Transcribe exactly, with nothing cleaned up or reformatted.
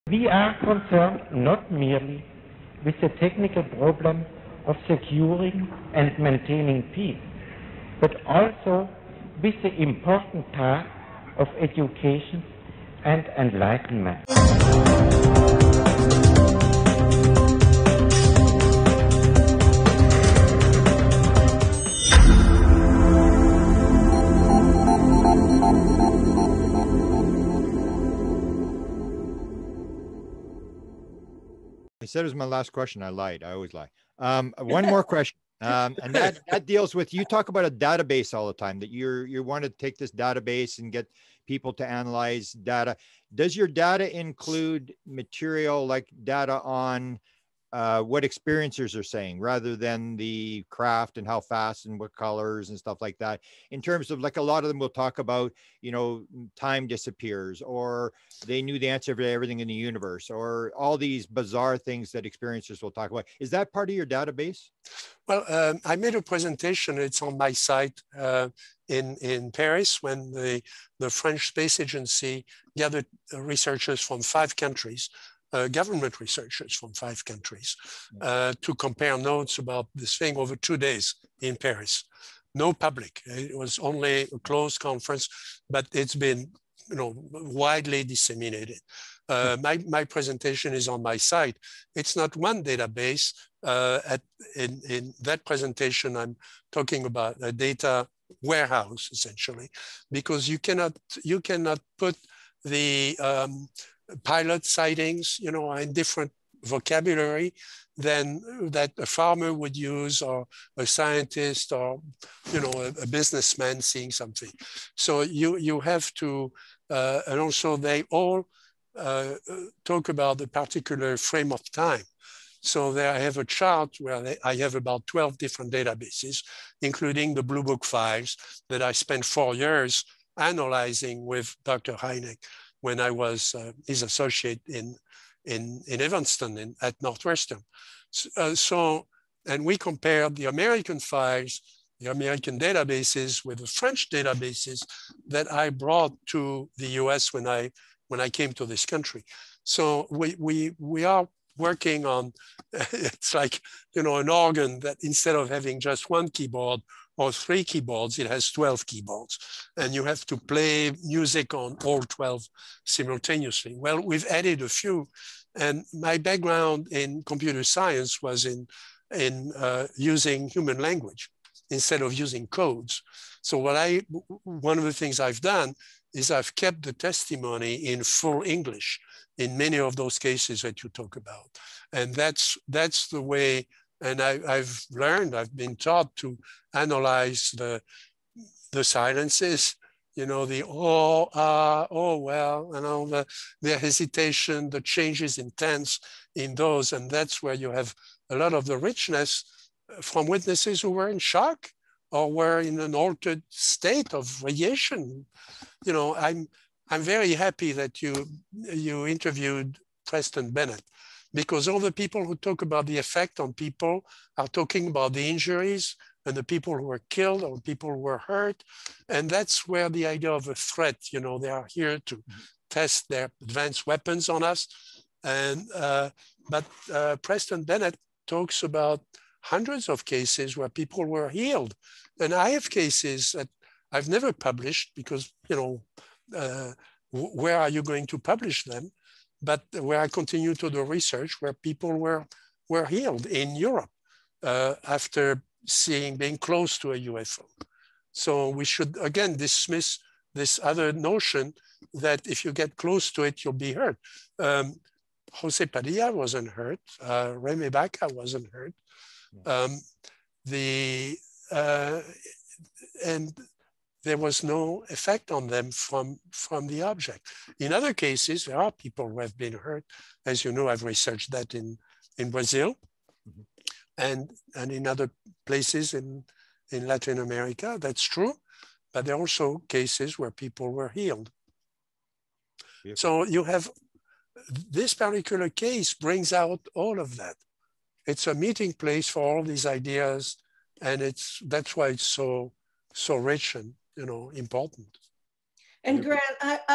We are concerned not merely with the technical problem of securing and maintaining peace, but also with the important task of education and enlightenment. I said it was my last question. I lied. I always lie. Um, one more question. Um, and that, that deals with, you talk about a database all the time, that you're, you want to take this database and get people to analyze data. Does your data include material like data on uh, what experiencers are saying rather than the craft and how fast and what colors and stuff like that? In terms of, like, a lot of them will talk about, you know, time disappears, or they knew the answer to everything in the universe, or all these bizarre things that experiencers will talk about. Is that part of your database? Well, um, I made a presentation. It's on my site uh, in, in Paris when the, the French Space Agency gathered researchers from five countries, uh, government researchers from five countries, uh, to compare notes about this thing over two days in Paris. No public. It was only a closed conference, but it's been, you know, widely disseminated. Uh, my, my presentation is on my site. It's not one database. Uh, at, in, in that presentation, I'm talking about a data warehouse, essentially, because you cannot, you cannot put the um, pilot sightings, you know, in different vocabulary than that a farmer would use, or a scientist, or, you know, a, a businessman seeing something. So you, you have to, uh, and also they all uh, talk about the particular frame of time. So there I have a chart where I have about twelve different databases, including the Blue Book files that I spent four years analyzing with Doctor Hynek when I was uh, his associate in, in, in Evanston in, at Northwestern. So, uh, so, and we compared the American files, the American databases, with the French databases that I brought to the U S when I, when I came to this country. So we, we, we are working on, it's like, you know, an organ that instead of having just one keyboard or three keyboards, it has twelve keyboards. And you have to play music on all twelve simultaneously. Well, we've added a few. And my background in computer science was in, in uh, using human language instead of using codes. So what I, one of the things I've done is I've kept the testimony in full English in many of those cases that you talk about. And that's, that's the way, and I, I've learned, I've been taught to analyze the, the silences, you know, the oh, uh, oh, well, and all the, the hesitation, the changes in tense in those. And that's where you have a lot of the richness from witnesses who were in shock or were in an altered state of radiation. You know, I'm, I'm very happy that you, you interviewed Preston Bennett, because all the people who talk about the effect on people are talking about the injuries and the people who were killed or people who were hurt. And that's where the idea of a threat, you know, they are here to mm-hmm. test their advanced weapons on us. And, uh, but uh, Preston Bennett talks about hundreds of cases where people were healed. And I have cases that I've never published because, you know, uh, where are you going to publish them? But where I continue to do research where people were, were healed in Europe uh, after seeing, being close to a U F O. So we should, again, dismiss this other notion that if you get close to it, you'll be hurt. Um, Jose Padilla wasn't hurt. Uh, Remy Baca wasn't hurt. Um, the, uh, and there was no effect on them from, from the object. In other cases, there are people who have been hurt. As you know, I've researched that in, in Brazil mm-hmm. and, and in other places in, in Latin America. That's true. But there are also cases where people were healed. Yeah. So you have, this particular case brings out all of that. It's a meeting place for all these ideas. And it's, that's why it's so, so rich and, you know, important. And Grant, I,